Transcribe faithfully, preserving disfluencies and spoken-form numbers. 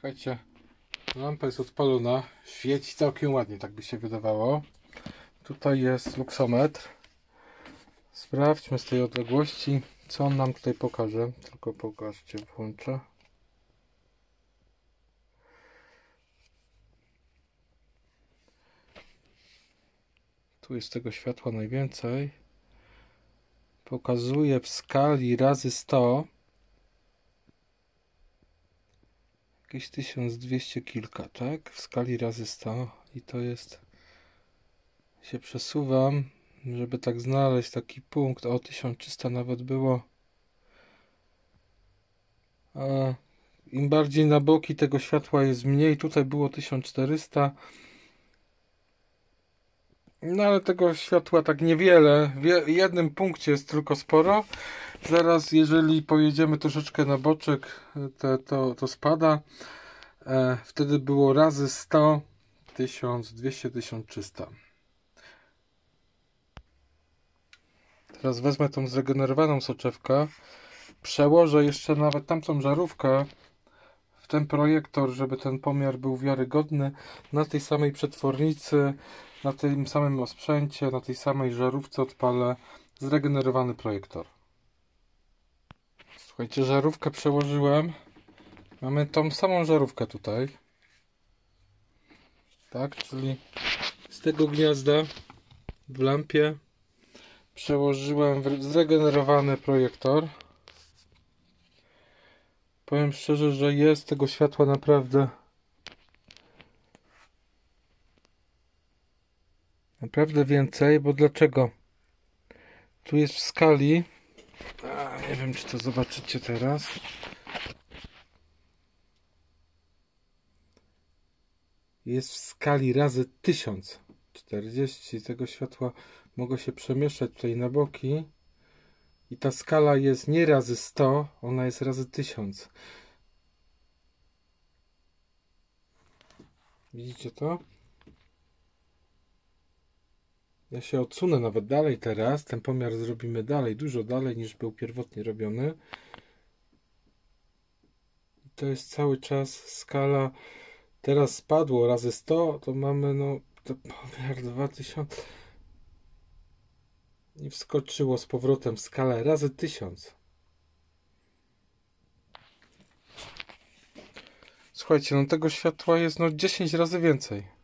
Słuchajcie, lampa jest odpalona, świeci całkiem ładnie, tak by się wydawało. Tutaj jest luksometr. Sprawdźmy z tej odległości, co on nam tutaj pokaże. Tylko pokażcie, włączę. Tu jest tego światła najwięcej. Pokazuje w skali razy sto. Jakieś tysiąc dwieście kilka, tak? W skali razy sto. I to jest... się przesuwam, żeby tak znaleźć taki punkt. O, tysiąc trzysta nawet było. A im bardziej na boki tego światła jest mniej. Tutaj było tysiąc czterysta. No ale tego światła tak niewiele. W jednym punkcie jest tylko sporo. Zaraz, jeżeli pojedziemy troszeczkę na boczek, to, to, to spada. E, wtedy było razy sto, tysiąc dwieście, tysiąc trzysta. Teraz wezmę tą zregenerowaną soczewkę. Przełożę jeszcze nawet tamtą żarówkę w ten projektor, żeby ten pomiar był wiarygodny. Na tej samej przetwornicy, na tym samym osprzęcie, na tej samej żarówce odpalę zregenerowany projektor. Słuchajcie, żarówkę przełożyłem. Mamy tą samą żarówkę tutaj. Tak, czyli z tego gniazda w lampie przełożyłem zregenerowany projektor. Powiem szczerze, że jest tego światła naprawdę naprawdę więcej, bo dlaczego? Tu jest w skali, a, nie wiem, czy to zobaczycie teraz. Jest w skali razy tysiąc czterdzieści. Tego światła mogę się przemieszczać tutaj na boki. I ta skala jest nie razy sto, ona jest razy tysiąc. Widzicie to? Ja się odsunę nawet dalej teraz. Ten pomiar zrobimy dalej, dużo dalej niż był pierwotnie robiony. I to jest cały czas skala. Teraz spadło razy sto, to mamy no to pomiar dwa tysiące. I wskoczyło z powrotem w skalę razy tysiąc. Słuchajcie, no tego światła jest no dziesięć razy więcej.